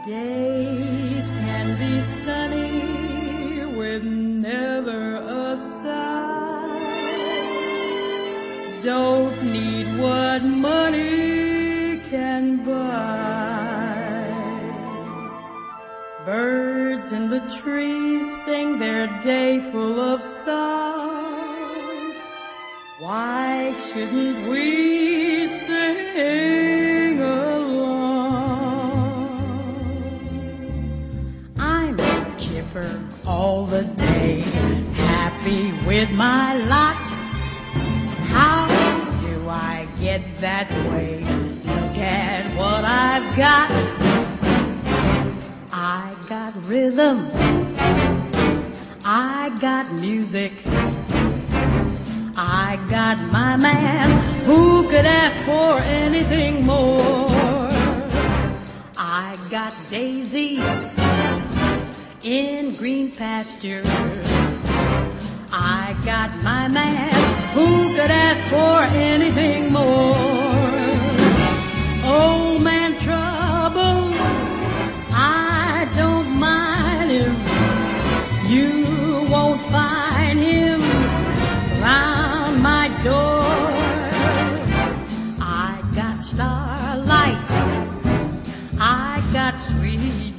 Days can be sunny with never a sigh. Don't need what money can buy. Birds in the trees sing their day full of song. Why shouldn't we sing along? I'm chipper all the day, happy with my lot. How do I get that way? Look at what I've got. I got rhythm, I got music, I got my man. Who could ask for anything more? I got daisies in green pastures, I got my man. Who could ask for anything more? Old man trouble, I don't mind him. You won't find him round my door. I got starlight, I got sweet